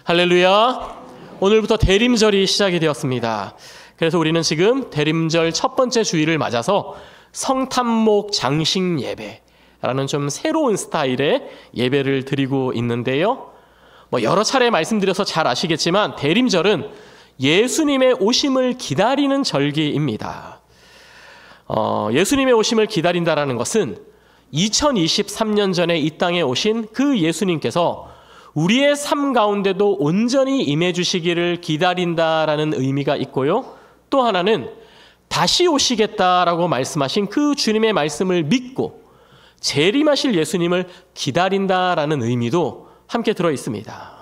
할렐루야. 오늘부터 대림절이 시작이 되었습니다. 그래서 우리는 지금 대림절 첫 번째 주일을 맞아서 성탄목 장식 예배라는 좀 새로운 스타일의 예배를 드리고 있는데요. 여러 차례 말씀드려서 잘 아시겠지만 대림절은 예수님의 오심을 기다리는 절기입니다. 예수님의 오심을 기다린다라는 것은 2023년 전에 이 땅에 오신 그 예수님께서 우리의 삶 가운데도 온전히 임해 주시기를 기다린다라는 의미가 있고요. 또 하나는 다시 오시겠다라고 말씀하신 그 주님의 말씀을 믿고 재림하실 예수님을 기다린다라는 의미도 함께 들어 있습니다.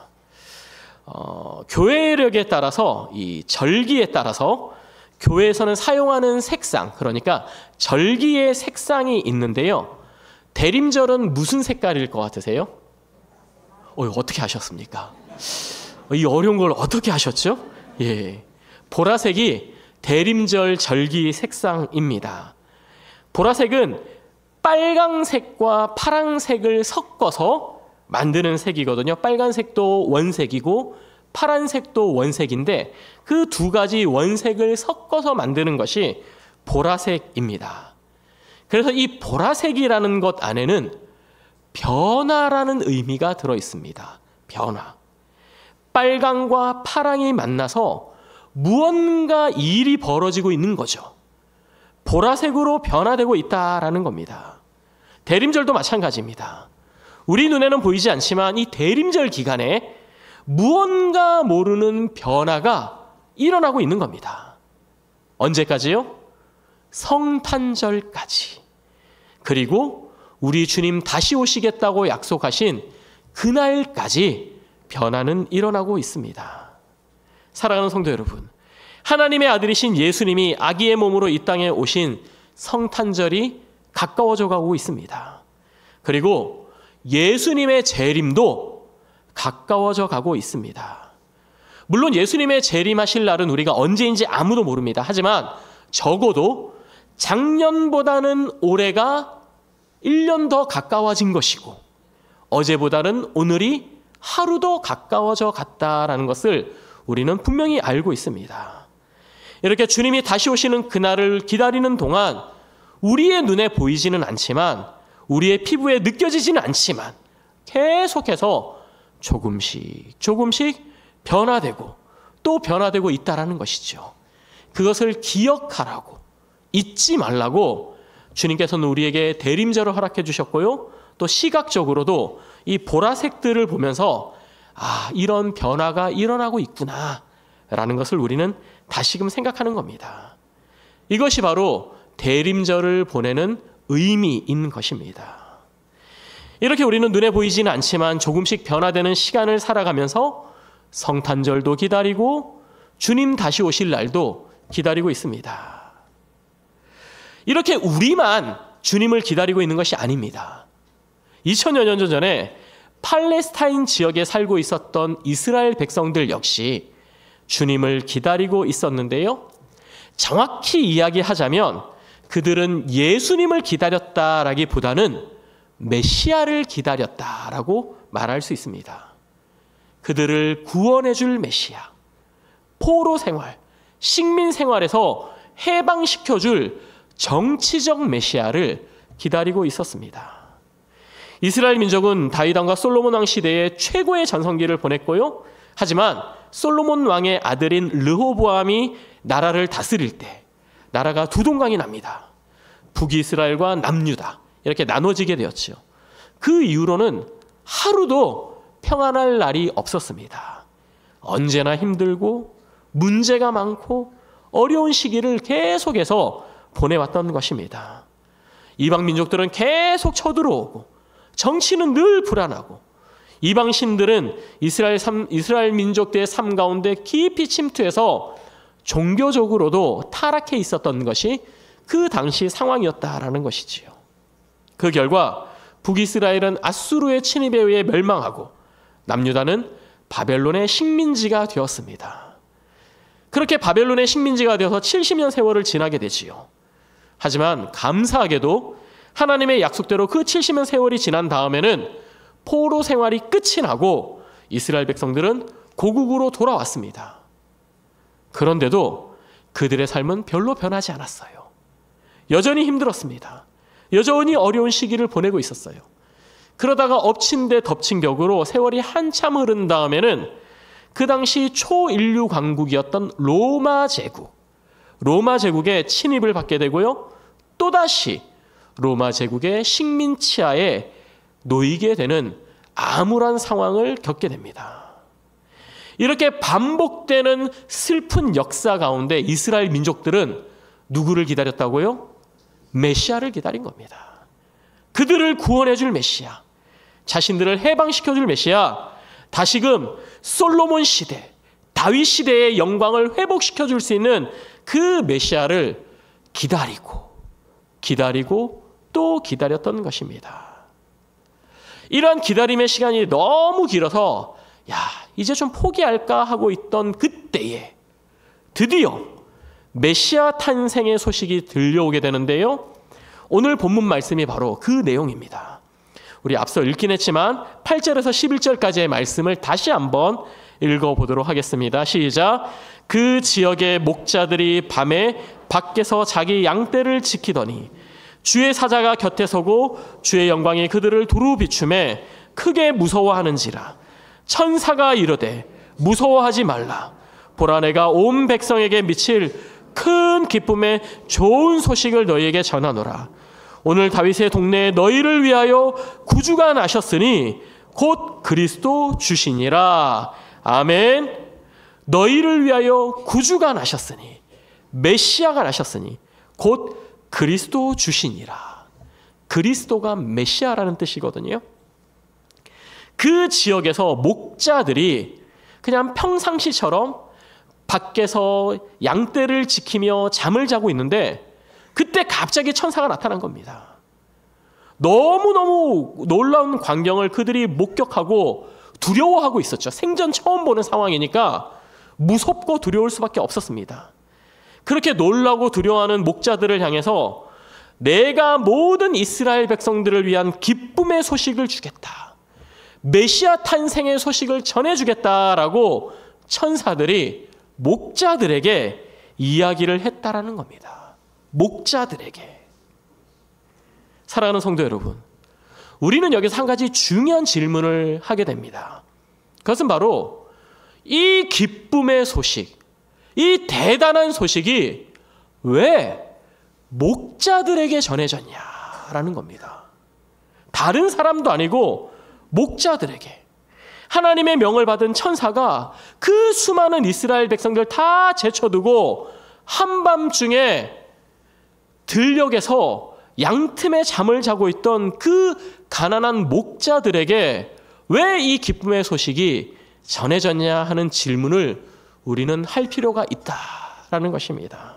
교회력에 따라서 이 절기에 따라서 교회에서는 사용하는 색상, 그러니까 절기의 색상이 있는데요. 대림절은 무슨 색깔일 것 같으세요? 어떻게 하셨습니까? 이 어려운 걸 어떻게 하셨죠? 예, 보라색이 대림절 절기 색상입니다. 보라색은 빨강색과 파랑색을 섞어서 만드는 색이거든요. 빨간색도 원색이고 파란색도 원색인데 그 두 가지 원색을 섞어서 만드는 것이 보라색입니다. 그래서 이 보라색이라는 것 안에는 변화라는 의미가 들어 있습니다. 변화. 빨강과 파랑이 만나서 무언가 일이 벌어지고 있는 거죠. 보라색으로 변화되고 있다라는 겁니다. 대림절도 마찬가지입니다. 우리 눈에는 보이지 않지만 이 대림절 기간에 무언가 모르는 변화가 일어나고 있는 겁니다. 언제까지요? 성탄절까지. 그리고 우리 주님 다시 오시겠다고 약속하신 그날까지 변화는 일어나고 있습니다. 사랑하는 성도 여러분, 하나님의 아들이신 예수님이 아기의 몸으로 이 땅에 오신 성탄절이 가까워져 가고 있습니다. 그리고 예수님의 재림도 가까워져 가고 있습니다. 물론 예수님의 재림하실 날은 우리가 언제인지 아무도 모릅니다. 하지만 적어도 작년보다는 올해가 1년 더 가까워진 것이고 어제보다는 오늘이 하루 더 가까워져 갔다라는 것을 우리는 분명히 알고 있습니다. 이렇게 주님이 다시 오시는 그날을 기다리는 동안 우리의 눈에 보이지는 않지만 우리의 피부에 느껴지지는 않지만 계속해서 조금씩 변화되고 또 변화되고 있다라는 것이죠. 그것을 기억하라고, 잊지 말라고 주님께서는 우리에게 대림절을 허락해 주셨고요. 또 시각적으로도 이 보라색들을 보면서 이런 변화가 일어나고 있구나 라는 것을 우리는 다시금 생각하는 겁니다. 이것이 바로 대림절을 보내는 의미인 것입니다. 이렇게 우리는 눈에 보이지는 않지만 조금씩 변화되는 시간을 살아가면서 성탄절도 기다리고 주님 다시 오실 날도 기다리고 있습니다. 이렇게 우리만 주님을 기다리고 있는 것이 아닙니다. 2000여 년 전에 팔레스타인 지역에 살고 있었던 이스라엘 백성들 역시 주님을 기다리고 있었는데요. 정확히 이야기하자면 그들은 예수님을 기다렸다라기보다는 메시아를 기다렸다라고 말할 수 있습니다. 그들을 구원해 줄 메시아, 포로 생활, 식민 생활에서 해방시켜 줄 정치적 메시아를 기다리고 있었습니다. 이스라엘 민족은 다윗 왕과 솔로몬 왕 시대에 최고의 전성기를 보냈고요. 하지만 솔로몬 왕의 아들인 르호보암이 나라를 다스릴 때 나라가 두 동강이 납니다. 북이스라엘과 남유다 이렇게 나눠지게 되었죠. 그 이후로는 하루도 평안할 날이 없었습니다. 언제나 힘들고 문제가 많고 어려운 시기를 계속해서 보내왔던 것입니다. 이방 민족들은 계속 쳐들어오고 정치는 늘 불안하고 이방 신들은 이스라엘 민족들의 삶 가운데 깊이 침투해서 종교적으로도 타락해 있었던 것이 그 당시 상황이었다라는 것이지요. 그 결과 북이스라엘은 아수르의 침입에 의해 멸망하고 남유다는 바벨론의 식민지가 되었습니다. 그렇게 바벨론의 식민지가 되어서 70년 세월을 지나게 되지요. 하지만 감사하게도 하나님의 약속대로 그 70년 세월이 지난 다음에는 포로 생활이 끝이 나고 이스라엘 백성들은 고국으로 돌아왔습니다. 그런데도 그들의 삶은 별로 변하지 않았어요. 여전히 힘들었습니다. 여전히 어려운 시기를 보내고 있었어요. 그러다가 엎친 데 덮친 격으로 세월이 한참 흐른 다음에는 그 당시 초인류 강국이었던 로마 제국의 침입을 받게 되고요. 또다시 로마 제국의 식민 치하에 놓이게 되는 암울한 상황을 겪게 됩니다. 이렇게 반복되는 슬픈 역사 가운데 이스라엘 민족들은 누구를 기다렸다고요? 메시아를 기다린 겁니다. 그들을 구원해 줄 메시아, 자신들을 해방시켜 줄 메시아, 다시금 솔로몬 시대, 다윗 시대의 영광을 회복시켜 줄 수 있는 그 메시아를 기다리고 또 기다렸던 것입니다. 이러한 기다림의 시간이 너무 길어서 이제 좀 포기할까 하고 있던 그때에 드디어 메시아 탄생의 소식이 들려오게 되는데요. 오늘 본문 말씀이 바로 그 내용입니다. 우리 앞서 읽긴 했지만 8절에서 11절까지의 말씀을 다시 한번 읽어보도록 하겠습니다. 시작. 그 지역의 목자들이 밤에 밖에서 자기 양떼를 지키더니 주의 사자가 곁에 서고 주의 영광이 그들을 두루 비추매 크게 무서워하는지라. 천사가 이르되 무서워하지 말라. 보라, 내가 온 백성에게 미칠 큰 기쁨의 좋은 소식을 너희에게 전하노라. 오늘 다윗의 동네에 너희를 위하여 구주가 나셨으니 곧 그리스도 주시니라. 아멘. 너희를 위하여 구주가 나셨으니, 메시아가 나셨으니 곧 그리스도 주시니라. 그리스도가 메시아라는 뜻이거든요. 그 지역에서 목자들이 그냥 평상시처럼 밖에서 양떼를 지키며 잠을 자고 있는데 그때 갑자기 천사가 나타난 겁니다. 너무너무 놀라운 광경을 그들이 목격하고 두려워하고 있었죠. 생전 처음 보는 상황이니까 무섭고 두려울 수밖에 없었습니다. 그렇게 놀라고 두려워하는 목자들을 향해서 내가 모든 이스라엘 백성들을 위한 기쁨의 소식을 주겠다, 메시아 탄생의 소식을 전해주겠다라고 천사들이 목자들에게 이야기를 했다라는 겁니다. 목자들에게. 사랑하는 성도 여러분, 우리는 여기서 한 가지 중요한 질문을 하게 됩니다. 그것은 바로 이 기쁨의 소식, 이 대단한 소식이 왜 목자들에게 전해졌냐라는 겁니다. 다른 사람도 아니고 목자들에게. 하나님의 명을 받은 천사가 그 수많은 이스라엘 백성들 다 제쳐두고 한밤중에 들녘에서 양틈에 잠을 자고 있던 그 가난한 목자들에게 왜 이 기쁨의 소식이 전해졌냐 하는 질문을 우리는 할 필요가 있다라는 것입니다.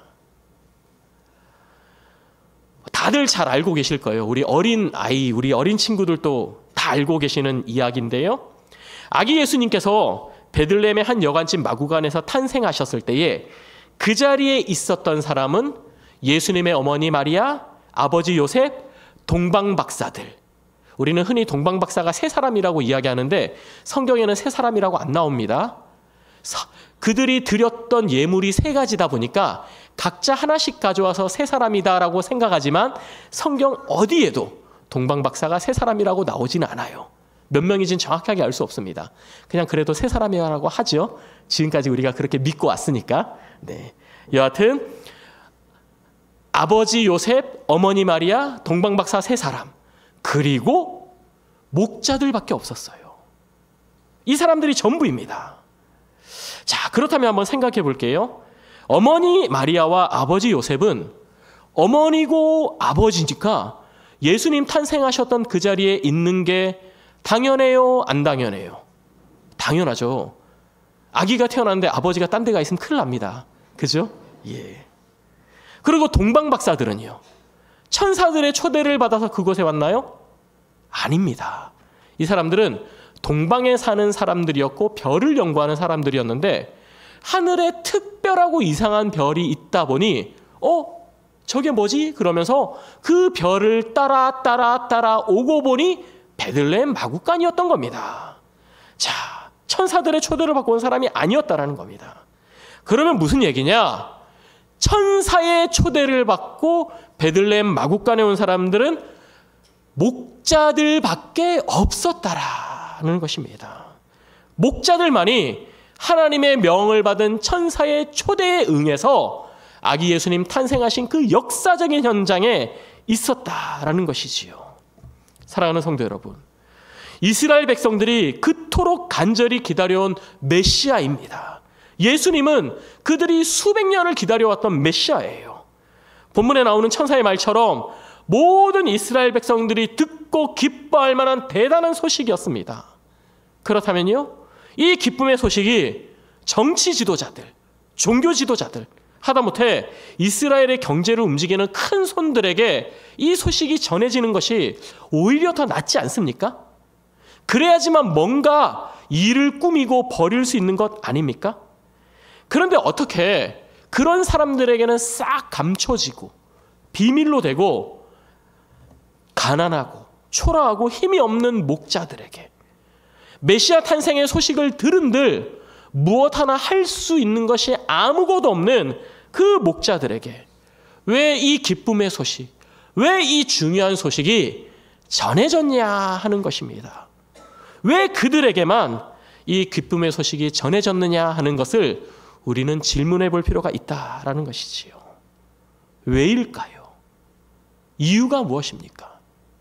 다들 잘 알고 계실 거예요. 우리 어린 친구들도 다 알고 계시는 이야기인데요. 아기 예수님께서 베들레헴의 한 여관집 마구간에서 탄생하셨을 때에 그 자리에 있었던 사람은 예수님의 어머니 마리아, 아버지 요셉, 동방박사들. 우리는 흔히 동방박사가 세 사람이라고 이야기하는데 성경에는 세 사람이라고 안 나옵니다. 그들이 드렸던 예물이 세 가지다 보니까 각자 하나씩 가져와서 세 사람이다라고 생각하지만 성경 어디에도 동방박사가 세 사람이라고 나오지는 않아요. 몇 명인지는 정확하게 알 수 없습니다. 그냥 그래도 세 사람이라고 하죠. 지금까지 우리가 그렇게 믿고 왔으니까. 네. 여하튼 아버지 요셉, 어머니 마리아, 동방박사 세 사람, 그리고 목자들밖에 없었어요. 이 사람들이 전부입니다. 자, 그렇다면 한번 생각해 볼게요. 어머니 마리아와 아버지 요셉은 어머니고 아버지니까 예수님 탄생하셨던 그 자리에 있는 게 당연해요? 안 당연해요? 당연하죠. 아기가 태어났는데 아버지가 딴 데 가 있으면 큰일 납니다. 그죠? 예. 그리고 동방박사들은요, 천사들의 초대를 받아서 그곳에 왔나요? 아닙니다. 이 사람들은 동방에 사는 사람들이었고 별을 연구하는 사람들이었는데 하늘에 특별하고 이상한 별이 있다 보니 저게 뭐지? 그러면서 그 별을 따라 오고 보니 베들레헴 마구간이었던 겁니다. 자, 천사들의 초대를 받고 온 사람이 아니었다라는 겁니다. 그러면 무슨 얘기냐? 천사의 초대를 받고 베들레헴 마국간에 온 사람들은 목자들밖에 없었다라는 것입니다. 목자들만이 하나님의 명을 받은 천사의 초대에 응해서 아기 예수님 탄생하신 그 역사적인 현장에 있었다라는 것이지요. 사랑하는 성도 여러분, 이스라엘 백성들이 그토록 간절히 기다려온 메시아입니다. 예수님은 그들이 수백 년을 기다려왔던 메시아예요. 본문에 나오는 천사의 말처럼 모든 이스라엘 백성들이 듣고 기뻐할 만한 대단한 소식이었습니다. 그렇다면요, 이 기쁨의 소식이 정치 지도자들, 종교 지도자들, 하다못해 이스라엘의 경제를 움직이는 큰 손들에게 이 소식이 전해지는 것이 오히려 더 낫지 않습니까? 그래야지만 뭔가 일을 꾸미고 벌일 수 있는 것 아닙니까? 그런데 어떻게 그런 사람들에게는 싹 감춰지고 비밀로 되고 가난하고 초라하고 힘이 없는 목자들에게 메시아 탄생의 소식을 들은들 무엇 하나 할 수 있는 것이 아무것도 없는 그 목자들에게 왜 이 기쁨의 소식, 왜 이 중요한 소식이 전해졌냐 하는 것입니다. 왜 그들에게만 이 기쁨의 소식이 전해졌느냐 하는 것을 우리는 질문해 볼 필요가 있다라는 것이지요. 왜일까요? 이유가 무엇입니까?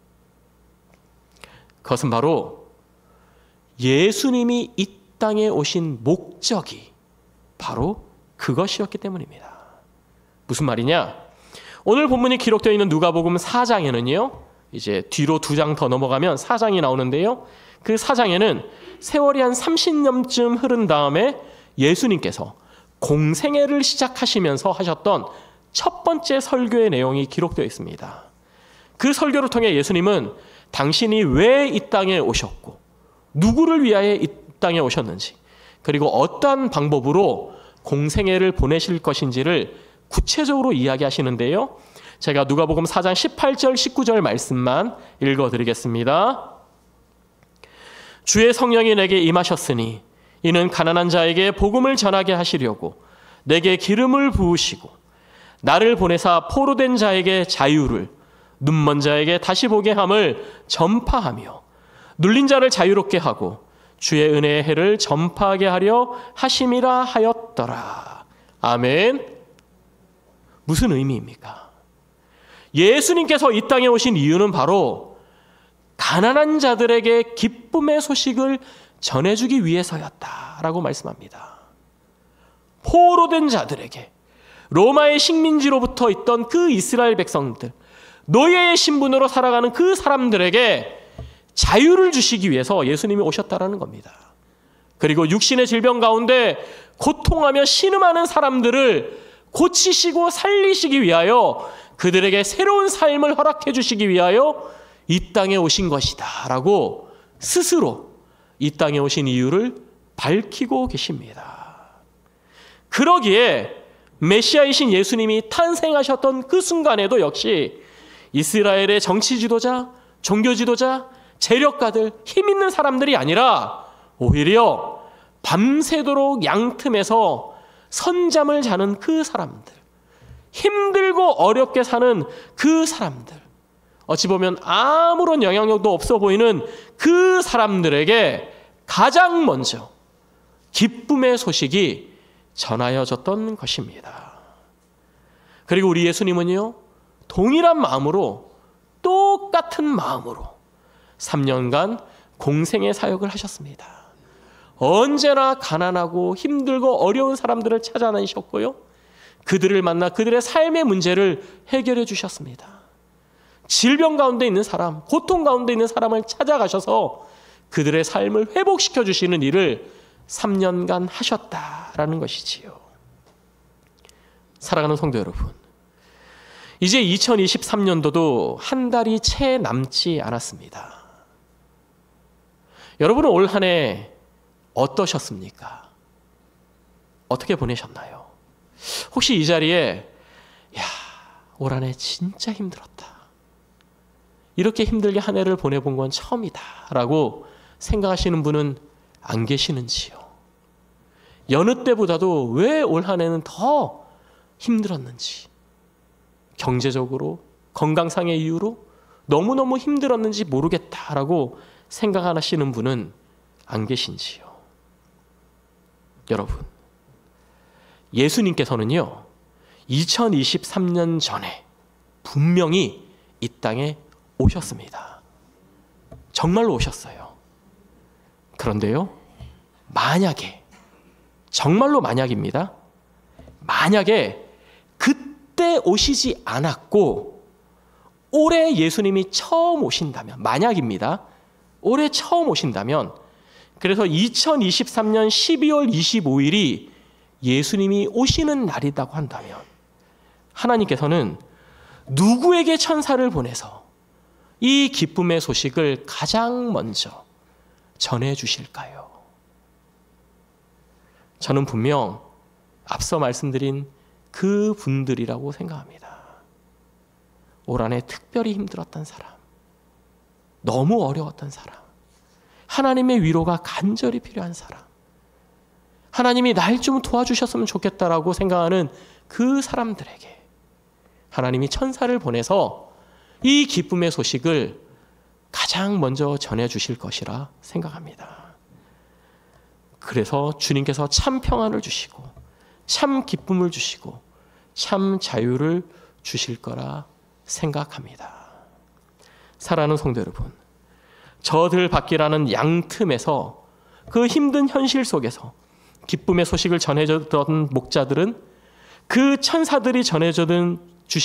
그것은 바로 예수님이 이 땅에 오신 목적이 바로 그것이었기 때문입니다. 무슨 말이냐? 오늘 본문이 기록되어 있는 누가복음 4장에는요, 이제 뒤로 2장 더 넘어가면 4장이 나오는데요, 그 4장에는 세월이 한 30년쯤 흐른 다음에 예수님께서 공생애를 시작하시면서 하셨던 첫 번째 설교의 내용이 기록되어 있습니다. 그 설교를 통해 예수님은 당신이 왜 이 땅에 오셨고 누구를 위하여 이 땅에 오셨는지, 그리고 어떠한 방법으로 공생애를 보내실 것인지를 구체적으로 이야기하시는데요, 제가 누가복음 4장 18절 19절 말씀만 읽어드리겠습니다. 주의 성령이 내게 임하셨으니 이는 가난한 자에게 복음을 전하게 하시려고 내게 기름을 부으시고 나를 보내사 포로된 자에게 자유를, 눈먼 자에게 다시 보게 함을 전파하며 눌린 자를 자유롭게 하고 주의 은혜의 해를 전파하게 하려 하심이라 하였더라. 아멘. 무슨 의미입니까? 예수님께서 이 땅에 오신 이유는 바로 가난한 자들에게 기쁨의 소식을 전해주기 위해서였다라고 말씀합니다. 포로된 자들에게, 로마의 식민지로부터 있던 그 이스라엘 백성들, 노예의 신분으로 살아가는 그 사람들에게 자유를 주시기 위해서 예수님이 오셨다라는 겁니다. 그리고 육신의 질병 가운데 고통하며 신음하는 사람들을 고치시고 살리시기 위하여 그들에게 새로운 삶을 허락해 주시기 위하여 이 땅에 오신 것이다 라고 스스로 이 땅에 오신 이유를 밝히고 계십니다. 그러기에 메시아이신 예수님이 탄생하셨던 그 순간에도 역시 이스라엘의 정치 지도자, 종교 지도자, 재력가들, 힘 있는 사람들이 아니라 오히려 밤새도록 양틈에서 선잠을 자는 그 사람들, 힘들고 어렵게 사는 그 사람들, 어찌 보면 아무런 영향력도 없어 보이는 그 사람들에게 가장 먼저 기쁨의 소식이 전하여졌던 것입니다. 그리고 우리 예수님은요, 동일한 마음으로, 똑같은 마음으로 3년간 공생의 사역을 하셨습니다. 언제나 가난하고 힘들고 어려운 사람들을 찾아다니셨고요, 그들을 만나 그들의 삶의 문제를 해결해 주셨습니다. 질병 가운데 있는 사람, 고통 가운데 있는 사람을 찾아가셔서 그들의 삶을 회복시켜 주시는 일을 3년간 하셨다라는 것이지요. 사랑하는 성도 여러분, 이제 2023년도도 한 달이 채 남지 않았습니다. 여러분은 올 한 해 어떠셨습니까? 어떻게 보내셨나요? 혹시 이 자리에 올 한 해 진짜 힘들었다, 이렇게 힘들게 한 해를 보내본 건 처음이다 라고 생각하시는 분은 안 계시는지요? 여느 때보다도 왜 올 한 해는 더 힘들었는지, 경제적으로, 건강상의 이유로 너무너무 힘들었는지 모르겠다라고 생각하시는 분은 안 계신지요? 여러분, 예수님께서는요, 2023년 전에 분명히 이 땅에 오셨습니다. 정말로 오셨어요. 그런데요, 만약에, 정말로 만약입니다. 만약에 그때 오시지 않았고 올해 예수님이 처음 오신다면, 만약입니다. 올해 처음 오신다면, 그래서 2023년 12월 25일이 예수님이 오시는 날이라고 한다면 하나님께서는 누구에게 천사를 보내서 이 기쁨의 소식을 가장 먼저 전해 주실까요? 저는 분명 앞서 말씀드린 그 분들이라고 생각합니다. 올 한 해 특별히 힘들었던 사람, 너무 어려웠던 사람, 하나님의 위로가 간절히 필요한 사람, 하나님이 날 좀 도와주셨으면 좋겠다라고 생각하는 그 사람들에게 하나님이 천사를 보내서 이 기쁨의 소식을 가장 먼저 전해주실 것이라 생각합니다. 그래서 주님께서 참 평안을 주시고 참 기쁨을 주시고 참 자유를 주실 거라 생각합니다. 사랑하는 성도 여러분, 저들 받기라는 양틈에서 그 힘든 현실 속에서 기쁨의 소식을 전해주던 목자들은 그 천사들이 전해준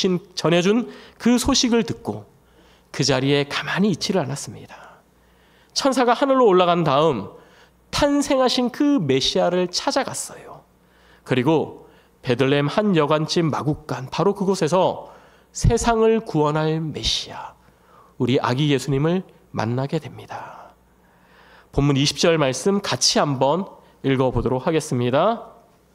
그 소식을 듣고 그 자리에 가만히 있지를 않았습니다. 천사가 하늘로 올라간 다음 탄생하신 그 메시아를 찾아갔어요. 그리고 베들레헴 한 여관집 마구간, 바로 그곳에서 세상을 구원할 메시아, 우리 아기 예수님을 만나게 됩니다. 본문 20절 말씀 같이 한번 읽어보도록 하겠습니다.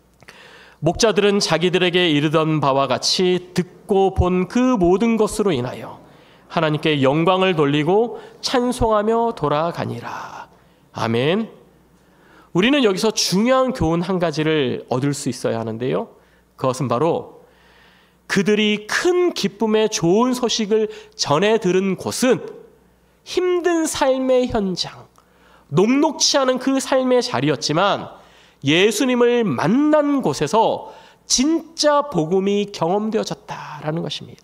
목자들은 자기들에게 이르던 바와 같이 듣고 본 그 모든 것으로 인하여 하나님께 영광을 돌리고 찬송하며 돌아가니라. 아멘. 우리는 여기서 중요한 교훈 한 가지를 얻을 수 있어야 하는데요. 그것은 바로 그들이 큰 기쁨의 좋은 소식을 전해 들은 곳은 힘든 삶의 현장, 녹록치 않은 그 삶의 자리였지만 예수님을 만난 곳에서 진짜 복음이 경험되어졌다라는 것입니다.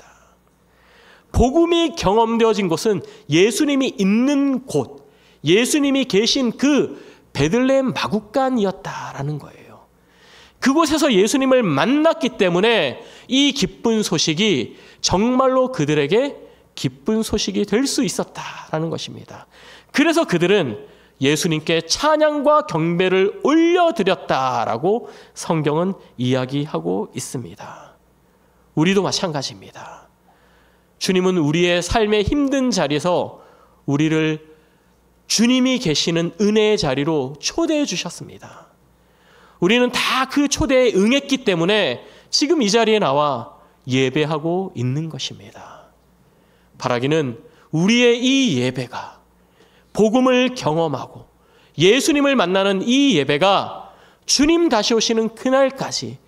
복음이 경험되어진 곳은 예수님이 있는 곳, 예수님이 계신 그 베들레헴 마구간이었다라는 거예요. 그곳에서 예수님을 만났기 때문에 이 기쁜 소식이 정말로 그들에게 기쁜 소식이 될 수 있었다라는 것입니다. 그래서 그들은 예수님께 찬양과 경배를 올려드렸다라고 성경은 이야기하고 있습니다. 우리도 마찬가지입니다. 주님은 우리의 삶의 힘든 자리에서 우리를 주님이 계시는 은혜의 자리로 초대해 주셨습니다. 우리는 다 그 초대에 응했기 때문에 지금 이 자리에 나와 예배하고 있는 것입니다. 바라기는 우리의 이 예배가, 복음을 경험하고 예수님을 만나는 이 예배가 주님 다시 오시는 그날까지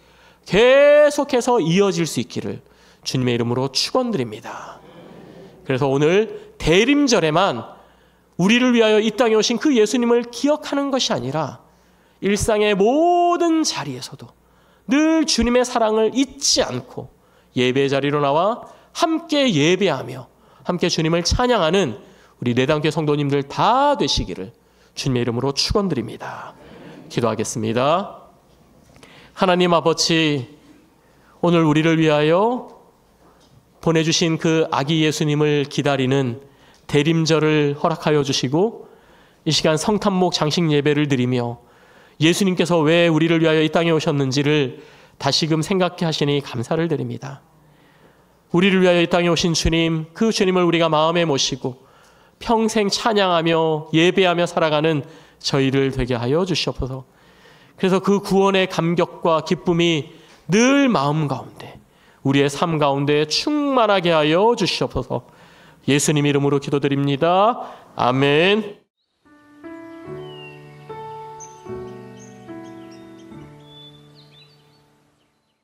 계속해서 이어질 수 있기를 주님의 이름으로 축원드립니다. 그래서 오늘 대림절에만 우리를 위하여 이 땅에 오신 그 예수님을 기억하는 것이 아니라 일상의 모든 자리에서도 늘 주님의 사랑을 잊지 않고 예배 자리로 나와 함께 예배하며 함께 주님을 찬양하는 우리 내단교회 성도님들 다 되시기를 주님의 이름으로 축원드립니다. 기도하겠습니다. 하나님 아버지, 오늘 우리를 위하여 보내주신 그 아기 예수님을 기다리는 대림절을 허락하여 주시고 이 시간 성탄목 장식 예배를 드리며 예수님께서 왜 우리를 위하여 이 땅에 오셨는지를 다시금 생각해 하시니 감사를 드립니다. 우리를 위하여 이 땅에 오신 주님, 그 주님을 우리가 마음에 모시고 평생 찬양하며 예배하며 살아가는 저희를 되게 하여 주시옵소서. 그래서 그 구원의 감격과 기쁨이 늘 마음 가운데, 우리의 삶 가운데 충만하게 하여 주시옵소서. 예수님 이름으로 기도드립니다. 아멘.